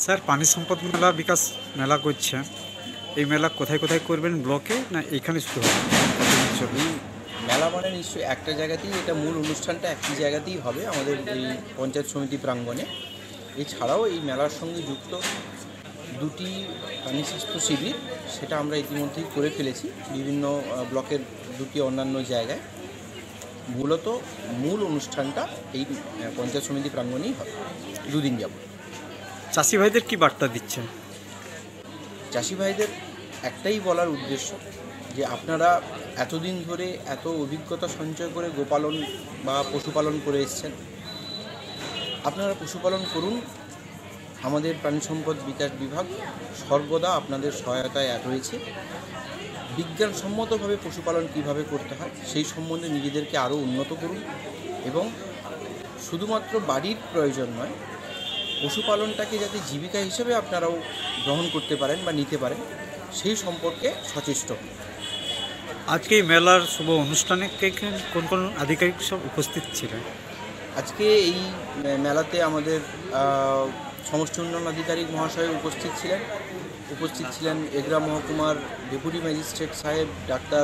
Sir পানি সম্পদ মেলা বিকাশ মেলা করছে, এই মেলা কোথায় কোথায় করবেন, ব্লকে না এইখানে শুরু হবে? এই মেলা মানে নিশ্চয়ই একটা জায়গাতেই, এটা মূল অনুষ্ঠানটা একটি জায়গাতেই হবে আমাদের এই পঞ্চায়েত সমিতি প্রাঙ্গণে। এছাড়াও এই মেলার সঙ্গে যুক্ত দুটি প্রাণী স্বাস্থ্য শিবির, সেটা আমরা ইতিমধ্যেই করে ফেলেছি বিভিন্ন ব্লকের দুটি অন্যান্য জায়গায়। মূলত মূল অনুষ্ঠানটা এই পঞ্চায়েত সমিতি প্রাঙ্গণেই হবে দুদিন যাব। চাষি ভাইদের কি বার্তা দিচ্ছেন? চাষি ভাইদের একটাই বলার উদ্দেশ্য যে আপনারা এতদিন ধরে এত অভিজ্ঞতা সঞ্চয় করে গোপালন বা পশুপালন করে এসছেন, আপনারা পশুপালন করুন। আমাদের প্রাণী সম্পদ বিকাশ বিভাগ সর্বদা আপনাদের সহায়তায় রয়েছে। বিজ্ঞানসম্মতভাবে পশুপালন কীভাবে করতে হয় সেই সম্বন্ধে নিজেদেরকে আরও উন্নত করুন এবং শুধুমাত্র বাড়ির প্রয়োজন নয়, পশুপালনটাকে যাতে জীবিকা হিসেবে আপনারাও গ্রহণ করতে পারেন বা নিতে পারেন সেই সম্পর্কে সচেষ্ট হন। আজকে এই মেলার শুভ অনুষ্ঠানে কোন কোন আধিকারিক সব উপস্থিত ছিলেন? আজকে এই মেলাতে আমাদের সমষ্টি উন্নয়ন আধিকারিক মহাশয় উপস্থিত ছিলেন এগরা মহকুমার ডেপুটি ম্যাজিস্ট্রেট সাহেব ডাক্তার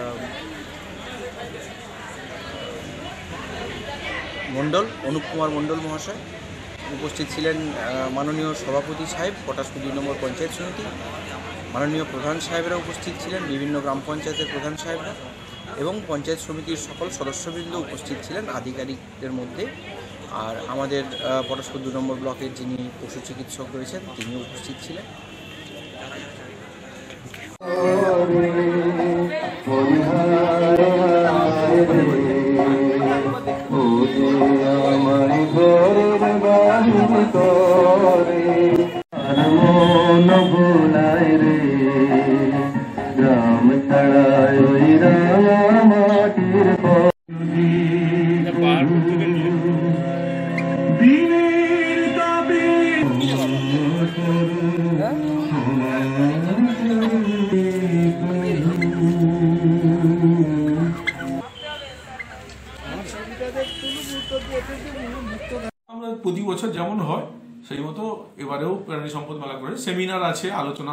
অনুপ কুমার মণ্ডল মহাশয়, উপস্থিত ছিলেন মাননীয় সভাপতি সাহেব পটাশপুর 2 নম্বর পঞ্চায়েত সমিতি, মাননীয় প্রধান সাহেবরা উপস্থিত ছিলেন, বিভিন্ন গ্রাম পঞ্চায়েতের প্রধান সাহেবরা এবং পঞ্চায়েত সমিতির সকল সদস্যবৃন্দ উপস্থিত ছিলেন আধিকারিকদের মধ্যে। আর আমাদের পটাশপুর 2 নম্বর ব্লকের যিনি পশু চিকিৎসক রয়েছেন তিনিও উপস্থিত ছিলেন। আমরা প্রতি বছর যেমন হয় সেই মতো এবারেও প্রাণী সম্পদ মেলা করে সেমিনার আছে,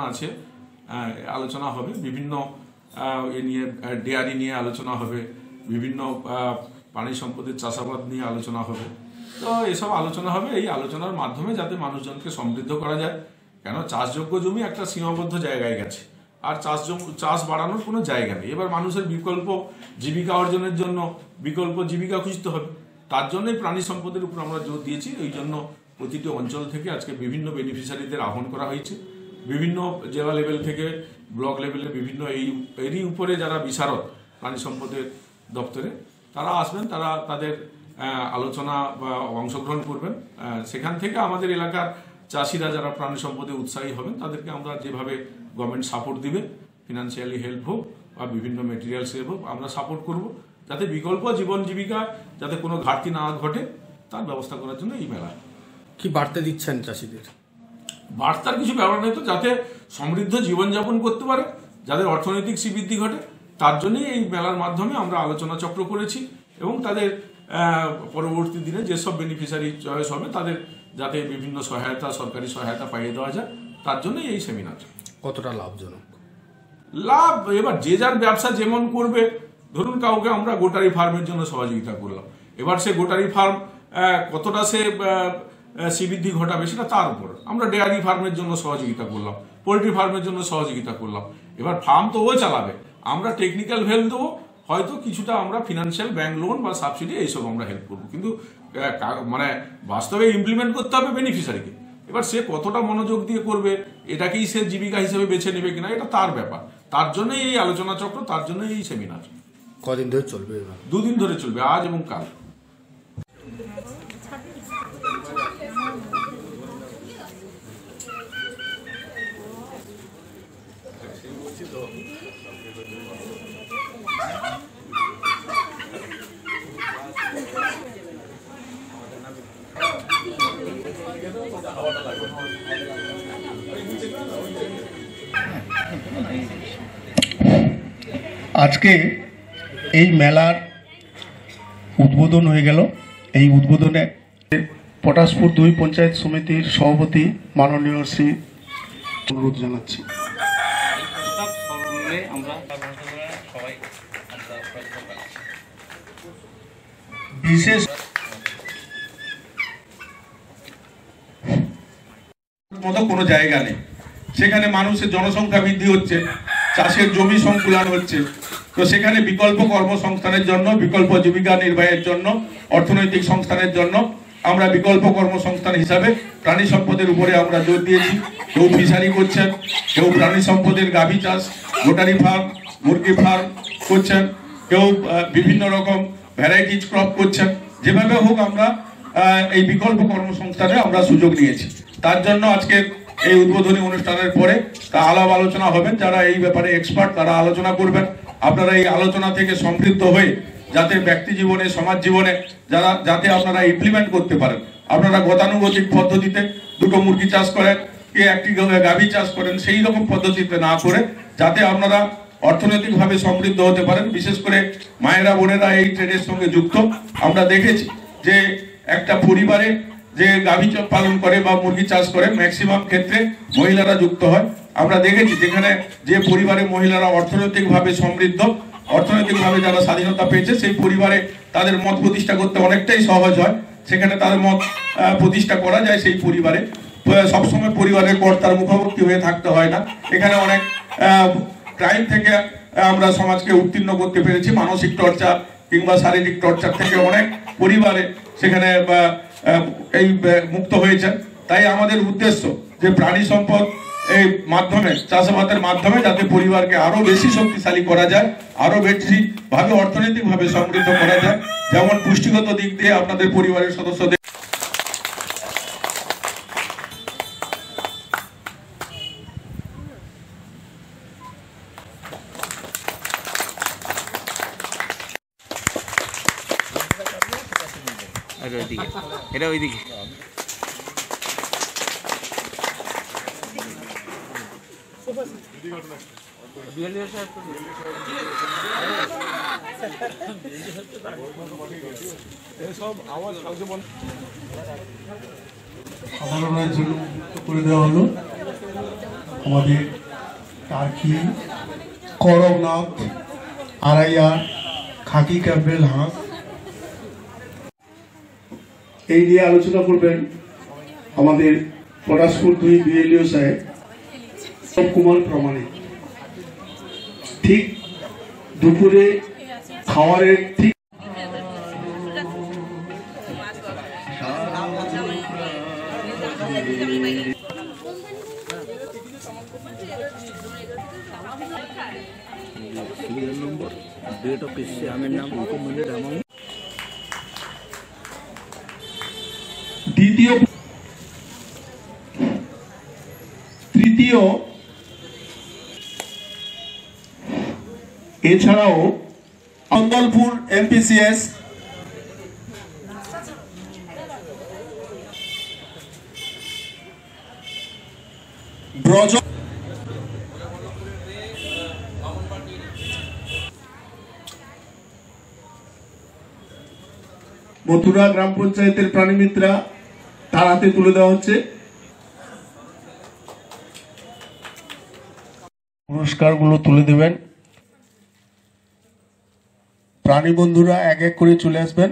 আলোচনা হবে বিভিন্ন এ নিয়ে, ডেয়ারি নিয়ে আলোচনা হবে, বিভিন্ন প্রাণী সম্পদের চাষাবাদ নিয়ে আলোচনা হবে। তো এসব আলোচনা হবে, এই আলোচনার মাধ্যমে যাতে মানুষজনকে সমৃদ্ধ করা যায়। কেন চাষযোগ্য জমি একটা সীমাবদ্ধ জায়গায় গেছে, আর চাষ বাড়ানোর কোনো জায়গা নেই। এবার মানুষের বিকল্প জীবিকা অর্জনের জন্য বিকল্প জীবিকা খুঁজতে হবে, তার জন্যই প্রাণী সম্পদের উপর আমরা জোর দিয়েছি। ওই জন্য প্রতিটি অঞ্চল থেকে আজকে বিভিন্ন বেনিফিশিয়ারিদের আহ্বান করা হয়েছে, বিভিন্ন জেলা লেভেল থেকে ব্লক লেভেলে বিভিন্ন এরই উপরে যারা বিশারদ প্রাণী সম্পদের দপ্তরে তারা আসবেন, তারা তাদের আলোচনা বা অংশগ্রহণ করবেন। সেখান থেকে আমাদের এলাকার চাষিরা যারা প্রাণী সম্পদে উৎসাহী হবেন তাদেরকে আমরা যেভাবে গভর্নমেন্ট সাপোর্ট দিবে, ফিনান্সিয়ালি হেল্প হোক বা বিভিন্ন মেটেরিয়ালস হেল্প হোক, আমরা সাপোর্ট করব যাতে বিকল্প জীবন জীবিকা যাতে কোনো ঘাটতি না ঘটে তার ব্যবস্থা করার জন্য এই মেলা। কি বার্তা দিচ্ছেন চাষিদের? বার্তার কিছু ব্যাপার নেই তো, যাতে সমৃদ্ধ জীবনযাপন করতে পারে, যাদের অর্থনৈতিক শ্রীবৃদ্ধি ঘটে, তার জন্যই এই মেলার মাধ্যমে আমরা আলোচনা চক্র করেছি এবং তাদের পরবর্তী দিনে যেসব বেনিফিশিয়ারি চয়েস হবে তাদের যাতে বিভিন্ন সহায়তা, সরকারি সহায়তা পাইয়ে দেওয়া যায়, তার জন্যই এই সেমিনার। কতটা লাভজনক? লাভ এবার যে যার ব্যবসা যেমন করবে। ধরুন কাউকে আমরা গোটারি ফার্মের জন্য সহযোগিতা করলাম, এবার সে গোটারি ফার্ম কতটা সে শ্রীবৃদ্ধি ঘটাবে সেটা তার উপর। আমরা ডেয়ারি ফার্মের জন্য সহযোগিতা করলাম, পোলট্রি ফার্মের জন্য সহযোগিতা করলাম। এবার ফার্ম তো ও চালাবে, আমরা টেকনিক্যাল হেল্প দেবো, হয়তো কিছুটা আমরা ফিনান্সিয়াল ব্যাংক লোন বা সাবসিডি এইসব আমরা হেল্প করবো, কিন্তু মানে বাস্তবে ইমপ্লিমেন্ট করতে হবে বেনিফিশিয়ারিকে। এবার সে কতটা মনোযোগ দিয়ে করবে, এটাকেই সে জীবিকা হিসেবে বেছে নেবে কিনা এটা তার ব্যাপার। তার জন্যই এই আলোচনা চক্র, তার জন্যই এই সেমিনার। কদিন ধরে চলবে? 2 দিন ধরে চলবে, আজ এবং কাল। আজকে এই মেলার উদ্বোধন হয়ে গেল। এই উদ্বোধনে পটাশপুর 2 পঞ্চায়েত সমিতির সভাপতি মাননীয় শ্রী অনুরোধ জানাচ্ছি। বিশেষ মতো কোনো জায়গা নেই, সেখানে মানুষের জনসংখ্যা বৃদ্ধি হচ্ছে, চাষের জমি সংকুলান হচ্ছে, তো সেখানে বিকল্প কর্মসংস্থানের জন্য, বিকল্প জীবিকা নির্বাহের জন্য, অর্থনৈতিক সংস্থানের জন্য আমরা বিকল্প কর্মসংস্থান হিসাবে প্রাণী সম্পদের উপরে আমরা জোর দিয়েছি। কেউ ফিশারি করছেন, কেউ প্রাণী সম্পদের গাভী চাষ, গোটারি ফার্ম, মুরগি ফার্ম করছেন, কেউ বিভিন্ন রকম ভ্যারাইটিজ ক্রপ করছেন। যেভাবে হোক আমরা এই বিকল্প কর্মসংস্থানে আমরা সুযোগ নিয়েছি। তার জন্য আজকে এই উদ্বোধনী অনুষ্ঠানের পরে তা আলাপ আলোচনা হবেন, যারা এই ব্যাপারে এক্সপার্ট তারা আলোচনা করবেন। আপনারা এই আলোচনা থেকে সমৃদ্ধ হয়ে যাতে ব্যক্তি জীবনে, সমাজ জীবনে যাতে আপনারা ইমপ্লিমেন্ট করতে পারেন। আপনারা গতানুগতিক পদ্ধতিতে দুটো মুরগি চাষ করেন, কে একটি গাভী চাষ করেন, সেই রকম পদ্ধতিতে না করে যাতে আপনারা অর্থনৈতিকভাবে সমৃদ্ধ হতে পারেন। বিশেষ করে মায়েরা বোনেরা এই ট্রেডের সঙ্গে যুক্ত। আমরা দেখেছি যে একটা পরিবারে যে গাভী পালন করে বা মুরগি চাষ করে ম্যাক্সিমাম ক্ষেত্রে মহিলারা যুক্ত হয়। আমরা দেখেছি যেখানে যে পরিবারে মহিলারা অর্থনৈতিকভাবে সমৃদ্ধ, অর্থনৈতিকভাবে যারা স্বাধীনতা পেয়েছে, সেই পরিবারে তাদের মত প্রতিষ্ঠা করতে অনেকটাই সহজ হয়। সেখানে তাদের মত প্রতিষ্ঠা করা যায় সেই পরিবারে। সবসময় পরিবারের কর্তার মুখোমুখি হয়ে থাকতে হয় না। এখানে অনেক ক্রাইম থেকে আমরা সমাজকে উত্তীর্ণ করতে পেরেছি। মানসিক টর্চার কিংবা শারীরিক টর্চার থেকে অনেক পরিবারে সেখানে এই মুক্ত হয়েছে। তাই আমাদের উদ্দেশ্য যে প্রাণী সম্পদ এই মাধ্যমে, চাষাবাদের মাধ্যমে যাতে পরিবারকে আরো বেশি শক্তিশালী করা যায়, আরো বেশি ভাবে অর্থনৈতিকভাবে সমৃদ্ধ করা যায়। যেমন পুষ্টিগত দিক দিয়ে আপনাদের পরিবারের সদস্যদের এটা ওইদিকে সাধারণের জন্য মুক্ত করে দেওয়া হলো। আমাদের টার্কি, করমনাথ, আড়াইয়া, খাকি ক্যাম্পেল হাঁস এই নিয়ে আলোচনা করবেন আমাদের পটাশপুর 2 বিএলও সাহেব কুমার প্রামাণিক। ঠিক দুপুরে খাওয়ারের ঠিক দ্বিতীয়, তৃতীয়, এছাড়াও মঙ্গলপুর এমপিসিএস, ব্রজ, মথুরা গ্রাম পঞ্চায়েতের প্রাণী মিত্রা তার হাতে তুলে দেওয়া হচ্ছে। পুরস্কারগুলো তুলে দেবেন। প্রাণী বন্ধুরা এক এক করে চলে আসবেন।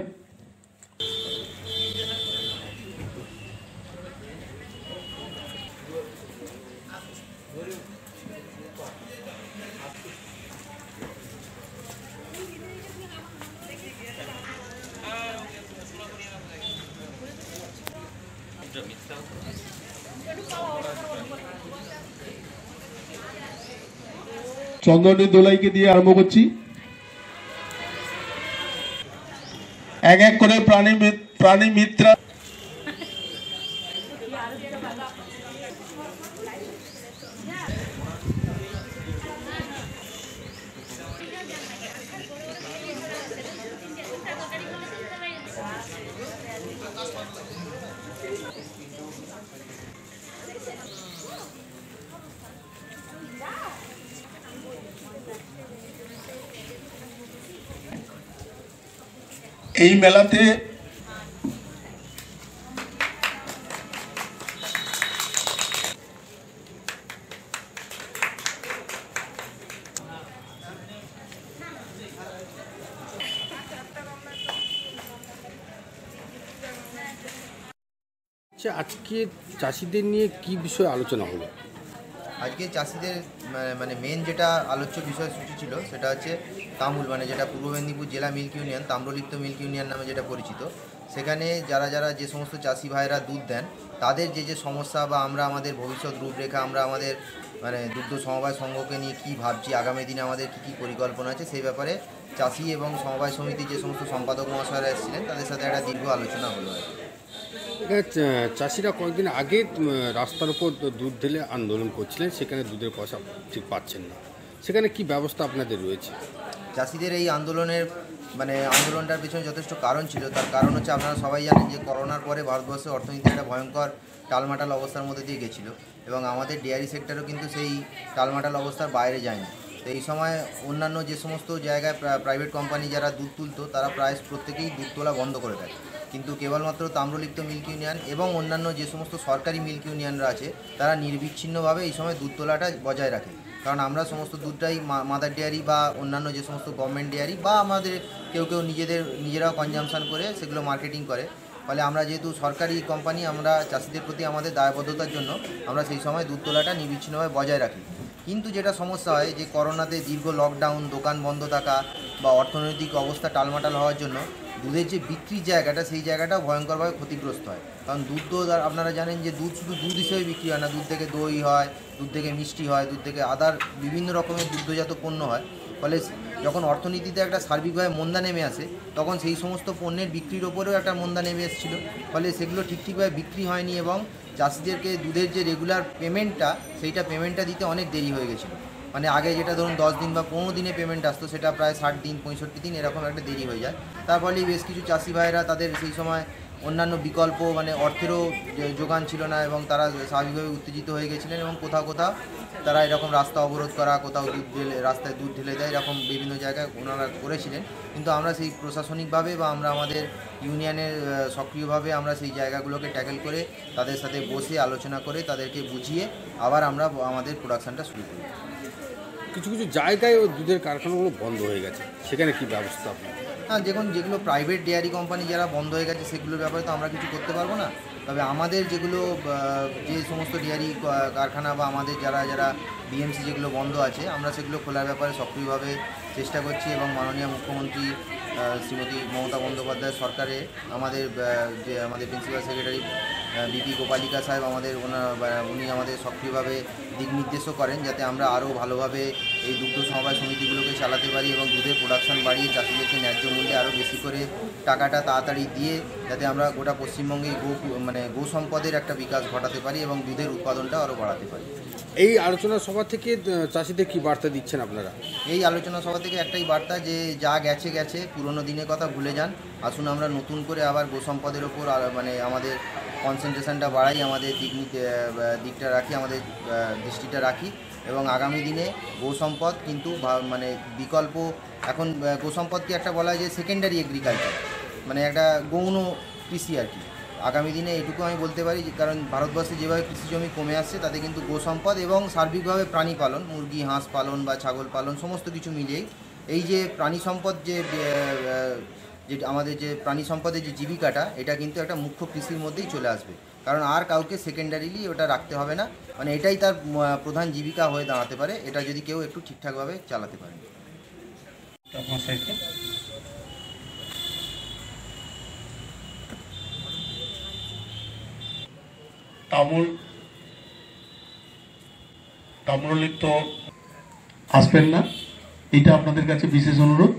চন্দনের দোলাইকে দিয়ে আরম্ভ করছি। এক এক করে প্রাণী মিত্রা এই মেলাতে আচ্ছা, আজকে চাষিদের নিয়ে কি বিষয়ে আলোচনা হলো? আজকে চাষিদের মানে মেন যেটা আলোচ্য বিষয়সূচি ছিল সেটা হচ্ছে তামুল, মানে যেটা পূর্ব মেদিনীপুর জেলা milk union, Tamralipta milk union নামে যেটা পরিচিত। সেখানে যারা যারা যে সমস্ত চাষি ভাইরা দুধ দেন তাদের যে যে সমস্যা বা আমরা আমাদের ভবিষ্যৎ রূপরেখা, আমরা আমাদের মানে দুগ্ধ সমবায় সংঘকে নিয়ে কী ভাবছি, আগামী দিনে আমাদের কী কী পরিকল্পনা আছে সেই ব্যাপারে চাষি এবং সমবায় সমিতির যে সমস্ত সম্পাদক মহাশয়রা এসেছিলেন তাদের সাথে একটা দীর্ঘ আলোচনা হলো। চাষিরা কয়েকদিন আগে রাস্তার উপর দুধ ঢেলে আন্দোলন করছিলেন, সেখানে দুধের পয়সা ঠিক পাচ্ছেন না, সেখানে কি ব্যবস্থা আপনাদের রয়েছে? চাষিদের এই আন্দোলনটার পেছনে যথেষ্ট কারণ ছিল। তার কারণ হচ্ছে আপনারা সবাই জানেন যে করোনার পরে ভারতবর্ষে অর্থনীতি একটা ভয়ঙ্কর টালমাটাল অবস্থার মধ্যে দিয়ে গেছিলো এবং আমাদের ডেয়ারি সেক্টরও কিন্তু সেই টালমাটাল অবস্থার বাইরে যায়নি। তো এই সময় অন্যান্য যে সমস্ত জায়গায় প্রাইভেট কোম্পানি যারা দুধ তুলতো তারা প্রায় প্রত্যেকেই দুধ তোলা বন্ধ করে দেয়, কিন্তু কেবলমাত্র তাম্রলিপ্ত মিল্ক ইউনিয়ন এবং অন্যান্য যে সমস্ত সরকারি মিল্ক ইউনিয়নরা আছে তারা নির্বিচ্ছিন্নভাবে এই সময় দুধ তোলাটা বজায় রাখে। কারণ আমরা সমস্ত দুধটাই মাদার ডেয়ারি বা অন্যান্য যে সমস্ত গভর্নমেন্ট ডেয়ারি বা আমাদের কেউ কেউ নিজেরাও কনজামশান করে সেগুলো মার্কেটিং করে। ফলে আমরা যেহেতু সরকারি কোম্পানি, আমরা চাষিদের প্রতি আমাদের দায়বদ্ধতার জন্য আমরা সেই সময় দুধ তোলাটা নির্বিচ্ছিন্নভাবে বজায় রাখি। কিন্তু যেটা সমস্যা হয় যে করোনাতে দীর্ঘ লকডাউন, দোকান বন্ধ থাকা বা অর্থনৈতিক অবস্থা টালমাটাল হওয়ার জন্য দুধের যে বিক্রির জায়গাটা সেই জায়গাটাও ভয়ঙ্করভাবে ক্ষতিগ্রস্ত হয়। কারণ দুধ তো আপনারা জানেন যে দুধ শুধু দুধ হিসেবে বিক্রি হয় না, দুধ থেকে দই হয়, দুধ থেকে মিষ্টি হয়, দুধ থেকে আদার বিভিন্ন রকমের দুগ্ধজাত পণ্য হয়। ফলে যখন অর্থনীতিতে একটা সার্বিকভাবে মন্দা নেমে আসে তখন সেই সমস্ত পণ্যের বিক্রির ওপরেও একটা মন্দা নেমে এসেছিল। ফলে সেগুলো ঠিকভাবে বিক্রি হয়নি এবং চাষিদেরকে দুধের যে রেগুলার পেমেন্টটা সেইটা পেমেন্টটা দিতে অনেক দেরি হয়ে গেছিলো। মানে আগে যেটা ধরুন 10 দিন বা 15 দিনে পেমেন্ট আসতো সেটা প্রায় 60 দিন 65 দিন এরকম একটা দেরি হয়ে যায়। তার ফলে বেশ কিছু চাষি ভাইরা তাদের সেই সময় অন্যান্য বিকল্প অর্থেরও যোগান ছিল না এবং তারা স্বাভাবিকভাবে উত্তেজিত হয়ে গেছিলেন এবং কোথাও কোথাও তারা এরকম রাস্তা অবরোধ করা, কোথাও রাস্তায় দুধ ঢেলে দেয়, এরকম বিভিন্ন জায়গায় ওনারা করেছিলেন। কিন্তু আমরা সেই প্রশাসনিকভাবে বা আমরা আমাদের ইউনিয়নের সক্রিয়ভাবে আমরা সেই জায়গাগুলোকে ট্যাকেল করে তাদের সাথে বসে আলোচনা করে তাদেরকে বুঝিয়ে আবার আমরা আমাদের প্রোডাকশানটা শুরু করি। কিছু কিছু জায়গায় দুধের কারখানাগুলো বন্ধ হয়ে গেছে, সেখানে কি ব্যবস্থা আপনার? হ্যাঁ, যেগুলো প্রাইভেট ডেয়ারি কোম্পানি যারা বন্ধ হয়ে গেছে সেগুলোর ব্যাপারে তো আমরা কিছু করতে পারবো না। তবে আমাদের যেগুলো যে সমস্ত ডেয়ারি কারখানা বা আমাদের যারা বিএমসি যেগুলো বন্ধ আছে আমরা সেগুলো খোলার ব্যাপারে সক্রিয়ভাবে চেষ্টা করছি এবং মাননীয় মুখ্যমন্ত্রী শ্রীমতী মমতা বন্দ্যোপাধ্যায় সরকারে আমাদের প্রিন্সিপাল সেক্রেটারি বিপি গোপালিকা সাহেব উনি আমাদের সক্রিয়ভাবে দিক নির্দেশও করেন যাতে আমরা আরও ভালোভাবে এই দুগ্ধ সমবায় সমিতিগুলোকে চালাতে পারি এবং দুধের প্রোডাকশন বাড়িয়ে চাষিদেরকে ন্যায্য মূল্যে আরও বেশি করে টাকাটা তাড়াতাড়ি দিয়ে যাতে আমরা গোটা পশ্চিমবঙ্গে গো সম্পদের একটা বিকাশ ঘটাতে পারি এবং দুধের উৎপাদনটা আরও বাড়াতে পারি। এই আলোচনা সভা থেকে চাষিদের কি বার্তা দিচ্ছেন আপনারা? এই আলোচনা সভা থেকে একটাই বার্তা যে যা গেছে পুরনো দিনের কথা ভুলে যান, আসুন আমরা নতুন করে আবার গো সম্পদের ওপর আমাদের কনসেন্ট্রেশনটা বাড়াই, আমাদের দিকটা রাখি, আমাদের দৃষ্টিটা রাখি এবং আগামী দিনে গো সম্পদ কিন্তু বিকল্প এখন গো সম্পদকে একটা বলা হয় যে সেকেন্ডারি এগ্রিকালচার, মানে একটা গৌণ কৃষি আর কি। আগামী দিনে এটুকু আমি বলতে পারি কারণ ভারতবর্ষে যেভাবে কৃষি জমি কমে আসছে তাতে কিন্তু গো সম্পদ এবং সার্বিকভাবে প্রাণী পালন, মুরগি হাঁস পালন বা ছাগল পালন সমস্ত কিছু মিলিয়েই এই যে প্রাণী সম্পদ যে আমাদের যে প্রাণী সম্পদের যে জীবিকাটা এটা কিন্তু একটা মুখ্য কৃষির মধ্যেই চলে আসবে, কারণ আর কাউকে সেকেন্ডারিলি ওটা রাখতে হবে না, মানে এটাই তার প্রধান জীবিকা হয়ে দাঁড়াতে পারে এটা যদি কেউ একটু ঠিকঠাকভাবে চালাতে পারে। তাম্রলিপ্ত আসবেন না, এটা আপনাদের কাছে বিশেষ অনুরোধ।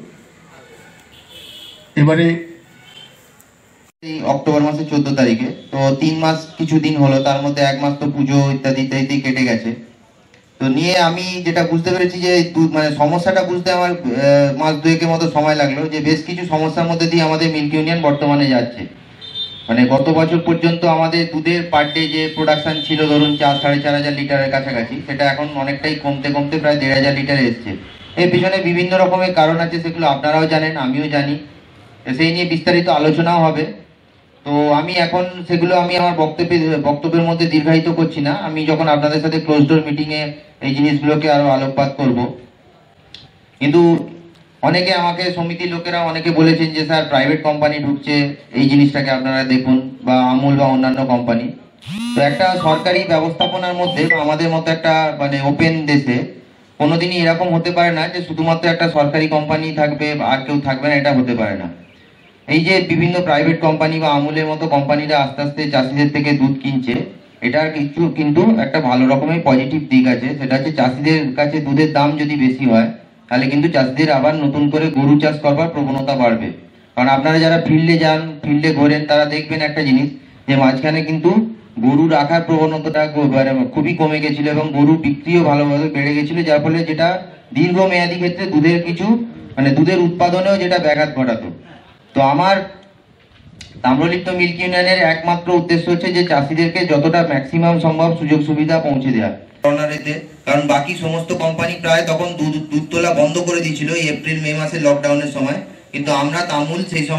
এবারে এই অক্টোবর মাসের 14 তারিখে তো 3 মাস কিছুদিন হলো, তার মধ্যে 1 মাস তো পুজো ইত্যাদি কেটে গেছে। তো নিয়ে আমি যেটা বুঝতে পেরেছি যে সমস্যাটা বুঝতে আমার মাস 2 মতো সময় লাগলো, যে বেশ কিছু সমস্যার মধ্যে দিয়ে আমাদের মিল্ক ইউনিয়ন বর্তমানে যাচ্ছে। গত বছর পর্যন্ত আমাদের দুধের পার ডে যে প্রোডাকশন ছিল ধরুন 4-4.5 লিটারের কাছাকাছি, সেটা এখন অনেকটাই কমতে প্রায় 1.5 লিটারে এসছে। এর পিছনে বিভিন্ন রকমের কারণ আছে, সেগুলো আপনারাও জানেন আমিও জানি, সেই নিয়ে বিস্তারিত আলোচনাও হবে। তো আমি এখন সেগুলো আমার বক্তব্যের মধ্যে দীর্ঘায়িত করছি না, আমি যখন আপনাদের সাথে ক্লোজ ডোর মিটিংয়ে এই জিনিসগুলোকে আরো আলোকপাত করব। কিন্তু অনেকে আমাকে সমিতির লোকেরা অনেকে বলেছেন যে স্যার প্রাইভেট কোম্পানি ঢুকছে, এই জিনিসটাকে আপনারা দেখুন, বা আমুল বা অন্যান্য কোম্পানি। তো একটা সরকারি ব্যবস্থাপনার মধ্যে আমাদের মতো একটা মানে ওপেন দেশে কোনোদিনই এরকম হতে পারে না যে শুধুমাত্র একটা সরকারি কোম্পানি থাকবে আর কেউ থাকবে না, এটা হতে পারে না। এই যে বিভিন্ন প্রাইভেট কোম্পানি বা আমুলের মতো কোম্পানিরা আস্তে আস্তে চাষিদের থেকে দুধ কিনছে, এটার কিছু কিন্তু একটা ভালো রকমের পজিটিভ দিক আছে। সেটা হচ্ছে চাষিদের কাছে দুধের দাম যদি বেশি হয় তাহলে কিন্তু চাষিদের আবার নতুন করে গরু চাষ করবার প্রবণতা বাড়বে। কারণ আপনারা যারা ফিল্ডে যান, ফিল্ডে ঘোরেন, তারা দেখবেন একটা জিনিস যে মাঝখানে কিন্তু গরু রাখার প্রবণতাটা খুবই কমে গেছিল এবং গরু বিক্রিও ভালোভাবে বেড়ে গেছিল, যার ফলে যেটা দীর্ঘমেয়াদী ক্ষেত্রে দুধের কিছু মানে দুধের উৎপাদনেও যেটা ব্যাঘাত ঘটাতো। তো আমার তাম্রলিপ্ত মিল্ক ইউনিয়নের একমাত্র উদ্দেশ্য হচ্ছে যে চাষিদেরকে যতটা ম্যাক্সিমাম সম্ভব সুযোগ সুবিধা পৌঁছে দেওয়া। করোনার এতে কারণ বাকি সমস্ত কোম্পানি প্রায় তখন দুধ তোলা বন্ধ করে দিয়েছিল এই এপ্রিল মে মাসে লকডাউনের সময়, কিন্তু আমরা তামুল সেই সময়